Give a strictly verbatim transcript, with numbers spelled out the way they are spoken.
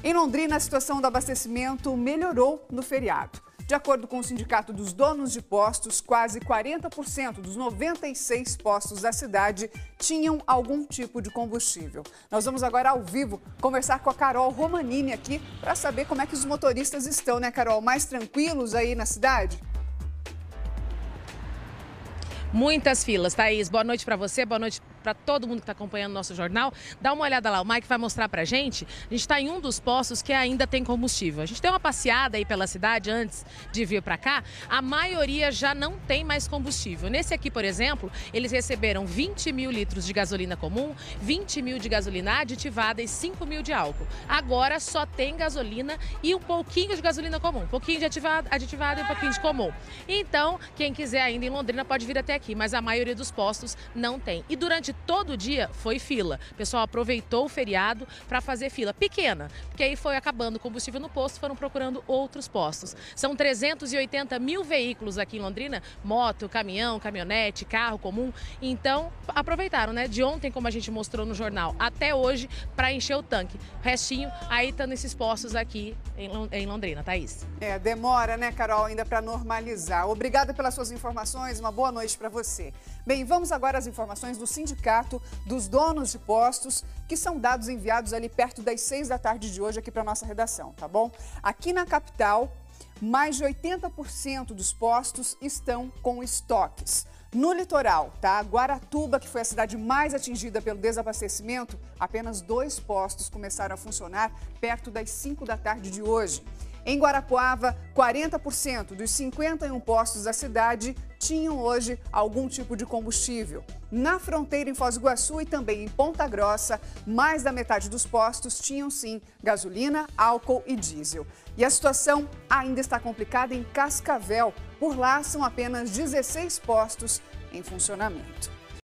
Em Londrina, a situação do abastecimento melhorou no feriado. De acordo com o Sindicato dos Donos de Postos, quase quarenta por cento dos noventa e seis postos da cidade tinham algum tipo de combustível. Nós vamos agora ao vivo conversar com a Carol Romanini aqui para saber como é que os motoristas estão, né, Carol? Mais tranquilos aí na cidade? Muitas filas, Thaís. Boa noite para você, boa noite para todo mundo que está acompanhando o nosso jornal. Dá uma olhada lá, o Mike vai mostrar para a gente. A gente está em um dos postos que ainda tem combustível. A gente deu uma passeada aí pela cidade antes de vir para cá. A maioria já não tem mais combustível. Nesse aqui, por exemplo, eles receberam vinte mil litros de gasolina comum, vinte mil de gasolina aditivada e cinco mil de álcool. Agora só tem gasolina e um pouquinho de gasolina comum. Um pouquinho de aditivada, aditivada e um pouquinho de comum. Então, quem quiser ainda em Londrina pode vir até aqui, mas a maioria dos postos não tem. E durante todo o dia foi fila. O pessoal aproveitou o feriado para fazer fila pequena, porque aí foi acabando o combustível no posto, foram procurando outros postos. São trezentos e oitenta mil veículos aqui em Londrina, moto, caminhão, caminhonete, carro comum. Então, aproveitaram, né? De ontem, como a gente mostrou no jornal, até hoje, para encher o tanque. O restinho aí tá nesses postos aqui em Londrina, Thaís. É, demora, né, Carol, ainda para normalizar. Obrigada pelas suas informações, uma boa noite para você. Bem, vamos agora às informações do Sindicato dos Donos de Postos, que são dados enviados ali perto das seis da tarde de hoje aqui para nossa redação, tá bom? Aqui na capital, mais de oitenta por cento dos postos estão com estoques. No litoral, tá? Guaratuba, que foi a cidade mais atingida pelo desabastecimento, apenas dois postos começaram a funcionar perto das cinco da tarde de hoje. Em Guarapuava, quarenta por cento dos cinquenta e um postos da cidade tinham hoje algum tipo de combustível. Na fronteira em Foz do Iguaçu e também em Ponta Grossa, mais da metade dos postos tinham sim gasolina, álcool e diesel. E a situação ainda está complicada em Cascavel. Por lá são apenas dezesseis postos em funcionamento.